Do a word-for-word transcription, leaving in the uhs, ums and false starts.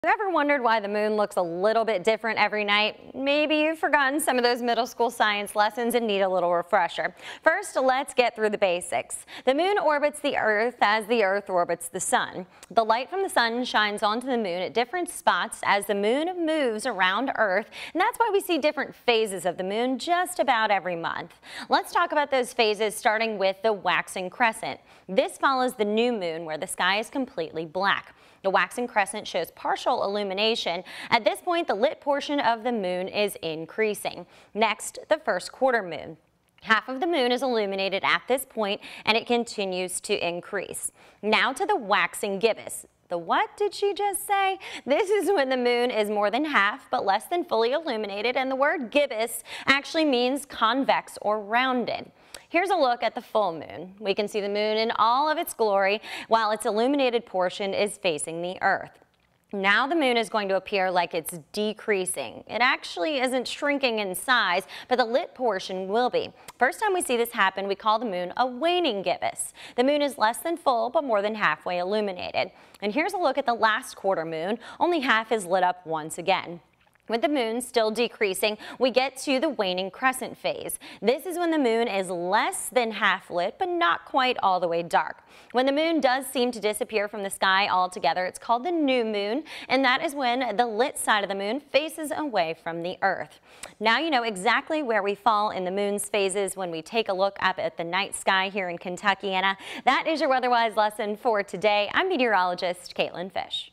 Ever wondered why the moon looks a little bit different every night? Maybe you've forgotten some of those middle school science lessons and need a little refresher. First, let's get through the basics. The moon orbits the Earth as the Earth orbits the sun. The light from the sun shines onto the moon at different spots as the moon moves around Earth, and that's why we see different phases of the moon just about every month. Let's talk about those phases, starting with the waxing crescent. This follows the new moon, where the sky is completely black. The waxing crescent shows partial illumination. At this point, the lit portion of the moon is increasing. Next, the first quarter moon. Half of the moon is illuminated at this point, and it continues to increase. Now to the waxing gibbous. The what did she just say? This is when the moon is more than half but less than fully illuminated, and the word gibbous actually means convex or rounded. Here's a look at the full moon. We can see the moon in all of its glory while its illuminated portion is facing the Earth. Now the moon is going to appear like it's decreasing. It actually isn't shrinking in size, but the lit portion will be. First time we see this happen, we call the moon a waning gibbous. The moon is less than full, but more than halfway illuminated. And here's a look at the last quarter moon. Only half is lit up once again. With the moon still decreasing, we get to the waning crescent phase. This is when the moon is less than half lit, but not quite all the way dark. When the moon does seem to disappear from the sky altogether, it's called the new moon, and that is when the lit side of the moon faces away from the Earth. Now you know exactly where we fall in the moon's phases when we take a look up at the night sky here in Kentuckiana. That is your WeatherWise lesson for today. I'm meteorologist Caitlin Fish.